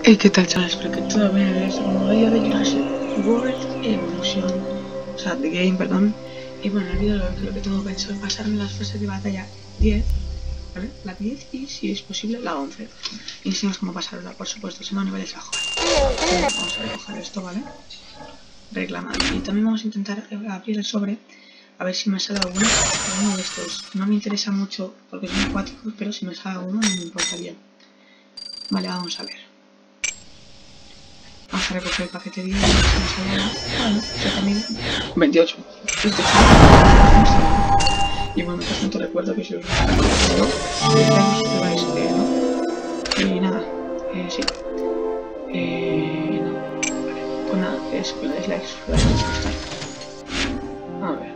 Hey, ¿qué tal, chavales? Espero que todo bien en el segundo vídeo de Jurassic World Evolution, o sea, The Game, perdón. Y bueno, en el vídeo lo que tengo pensado es pasarme las fases de batalla 10, ¿vale? La 10 y, si es posible, la 11. Y enseñaros cómo pasarla, por supuesto, si no, niveles bajos. Vamos a recoger esto, ¿vale? Reclamar. Y también vamos a intentar abrir el sobre, a ver si me sale alguno de estos. No me interesa mucho porque son acuáticos, pero si me sale alguno no me importaría. Vale, vamos a ver. Vamos a recoger el paquete 10, bueno, yo también 28. Y bueno, por tanto recuerdo que si os gusta el vídeo, suscribáis, ¿no? Y nada, sí. No. Vale, pues nada, es likes, a ver,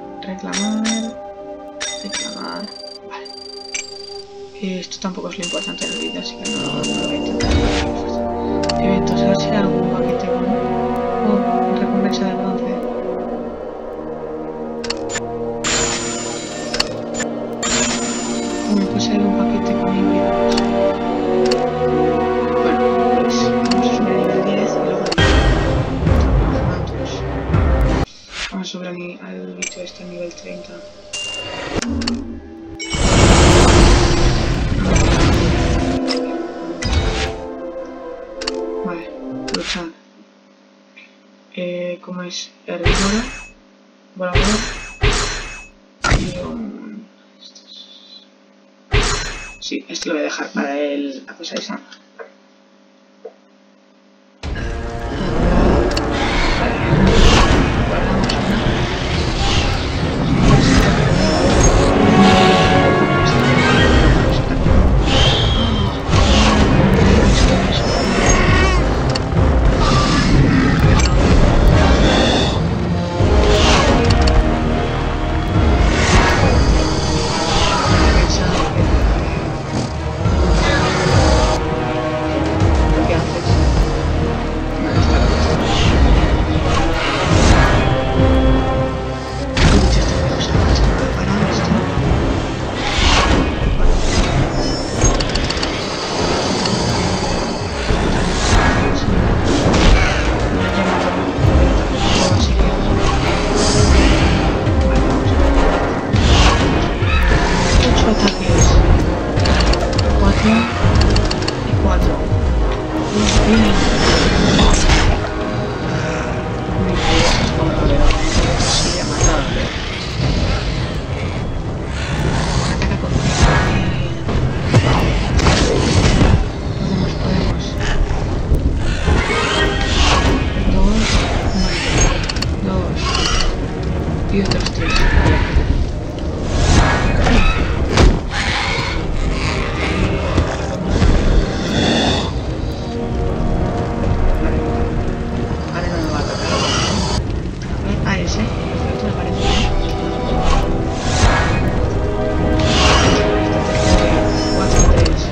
reclamar, vale. Esto tampoco es lo importante del vídeo, así que no lo voy a intentar. Eventos, a ver si hay algún paquete bueno. Oh, recompensa de bronce. Bueno, pues hay un paquete con híbridos. Bueno, pues vamos a subir a nivel 10 y luego vamos a subir al bicho este a nivel 30. Vale, luchar. ¿Cómo es? Herbívoro, volador y un... Sí, esto lo voy a dejar para la cosa esa. Y otros 3. Ahora no me va a atacar. Ah, ese. Perfecto, me parece bien. 4 y 3.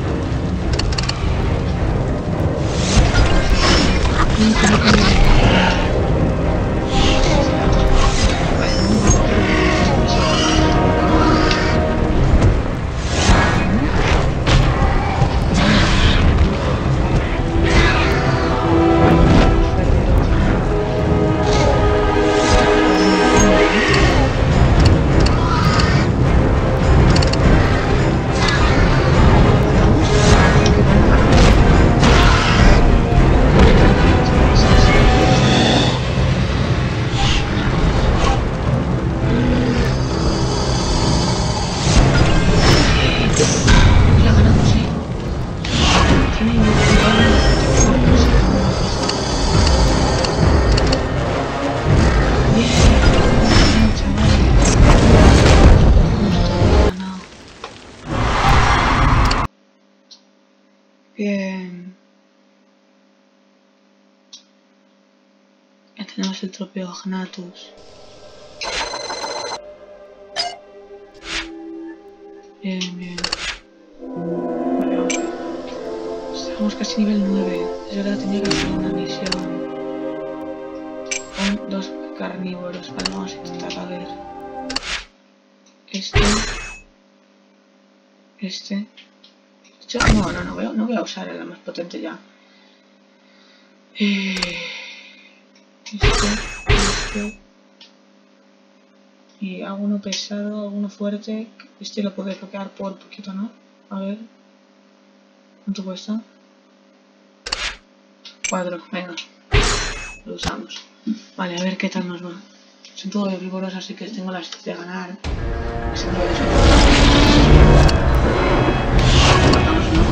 Bien. Ya tenemos el trofeo Agnatus. Bien, bien. Vale, vamos a ver. Estamos casi nivel 9. Es verdad, tenía que hacer una misión con 2 carnívoros. Vale, vamos a intentar a ver. Este. No voy a usar la más potente ya. Este. Y alguno pesado, alguno fuerte. Este lo puedo desbloquear por poquito, ¿no? A ver. ¿Cuánto cuesta? 4, venga. Lo usamos. Vale, a ver qué tal nos va. Son todos víboros, así que tengo las de ganar. Matamos uno.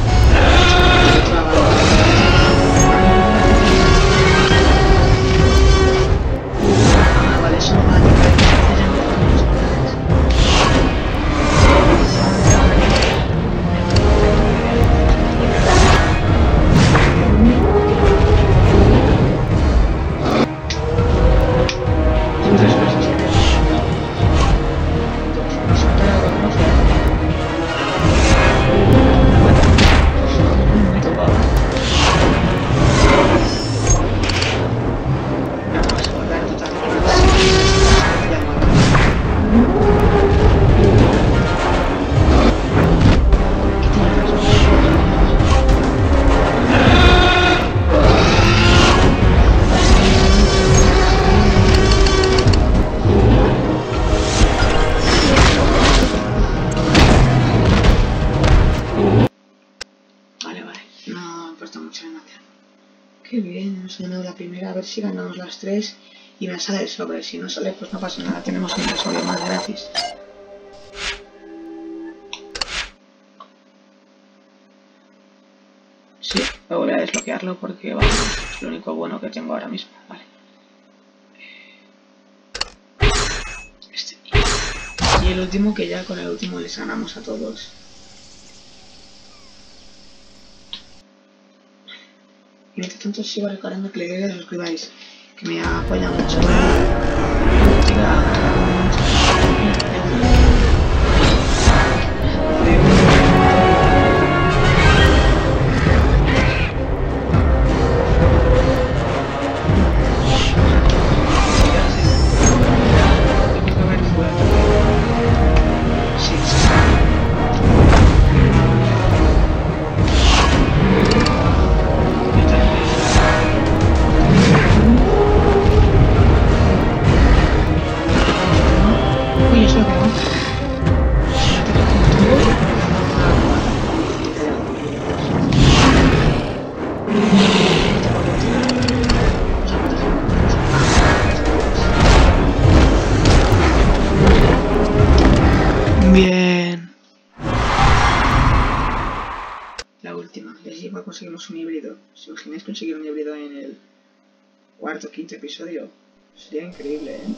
Vale, eso va a Qué bien, hemos ganado la primera, a ver si ganamos las 3 y me sale el sobre. Si no sale, pues no pasa nada, tenemos un sobre más gratis. Sí, voy a desbloquearlo porque vamos, es lo único bueno que tengo ahora mismo. Vale. Este. Y el último, que ya con el último les ganamos a todos. Y mientras tanto sigo recordando que le diga que os suscribáis, que me apoya mucho. Bien. La última. Y así conseguimos un híbrido. Si imagináis conseguir un híbrido en el cuarto o quinto episodio, sería increíble, ¿eh?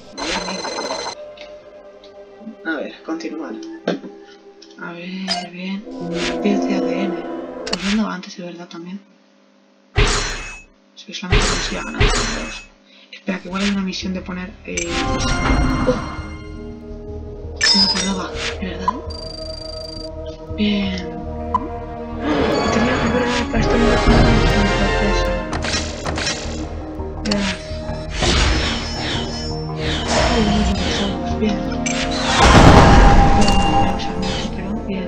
A ver, continuar. A ver, bien. Pies de ADN. Pues no andaba antes, de verdad, también. Es que solamente consigo ganar los. Espera, que igual hay una misión de poner... ¡Oh! No me acordaba, ¿de verdad? Bien. Tenía que ver para esto no sorpresa. Bien. Bien.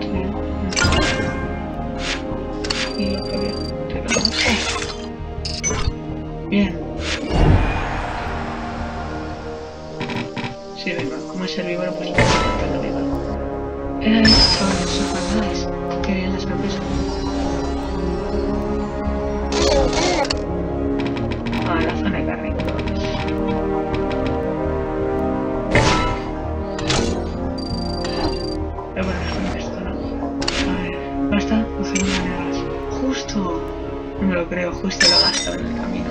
Y lo que veo. Bien. Sí, venga, como es herbívoro, pues lo voy a herbívoro. Era esto, los acordáis. Qué bien las sorpresa. Ah, la zona de carritos. Pero bueno, es esto, ¿no? A ver, basta, cocinar monedas. Justo. No me lo creo, justo lo gasto en el camino.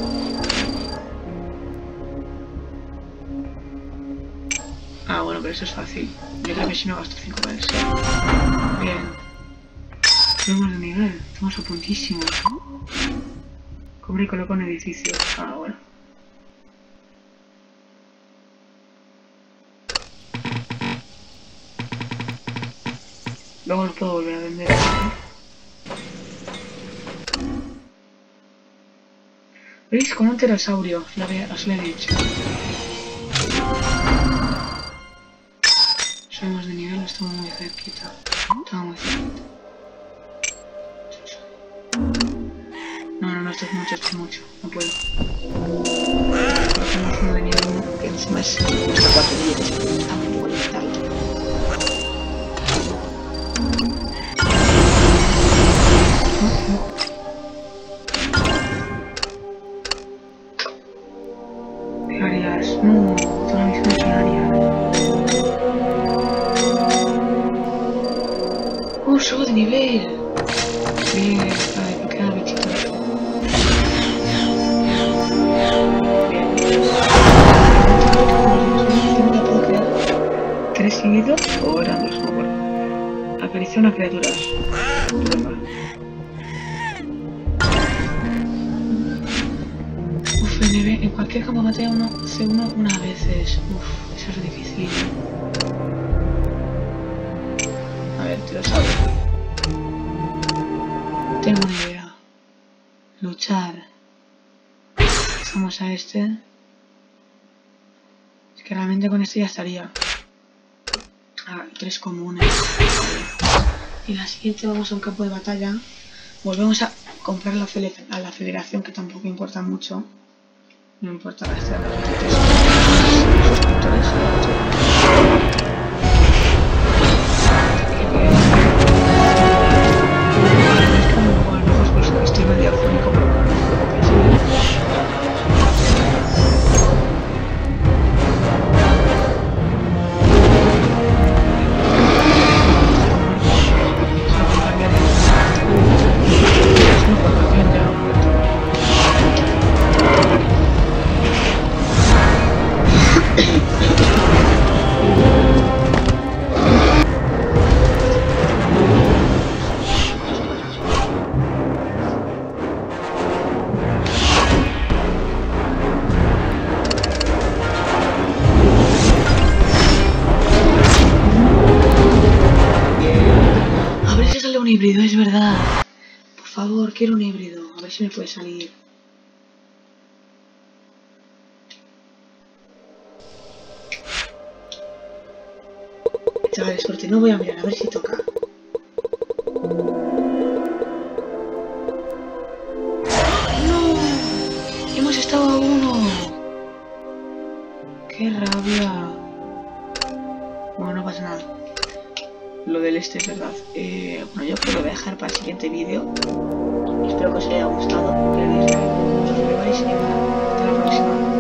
Ah, bueno, pero eso es fácil. Yo creo que si no gasto 5 veces. Bien. Subimos de nivel, estamos a puntísimo. Cobre y coloco un edificio. Ah, bueno. Luego los puedo volver a vender. ¿Veis? Como un pterosaurio, os lo he dicho. Subimos de nivel, estamos muy cerquita. Estamos muy cerquita. No, esto es mucho, no puedo. Cogemos uno de nivel 1, que encima es hasta 4 billetes, está un poco limitado. ¿Qué harías? No, toda misión es área. Subo de nivel. Bien, a ver, ¿qué queda bichito? Bien. ¿Ya puedo crear 3 seguidos o eran 2? No me acuerdo. Acaricia una criatura. Venga. Uf, en cualquier campo maté a uno, C1 una veces. Uf, eso es difícil. A ver, te lo sabes. Tengo una idea. Luchar. Vamos a este. Es que realmente con este ya estaría. Ah, 3 comunes. Y la siguiente vamos a un campo de batalla. Volvemos a comprar a la federación, que tampoco importa mucho. No importa gastar los 23 suscriptores. Estoy medio afónico, pero no os preocupéis. Un híbrido, es verdad. Por favor, quiero un híbrido. A ver si me puede salir. Chavales, suerte. No voy a mirar, a ver si toca. ¡No! Hemos estado a 1. ¡Qué rabia! Bueno, no pasa nada. Lo del este es verdad. Bueno, yo creo que lo voy a dejar para el siguiente vídeo. Espero que os haya gustado. Que le deis like, os suscribáis y hasta la próxima.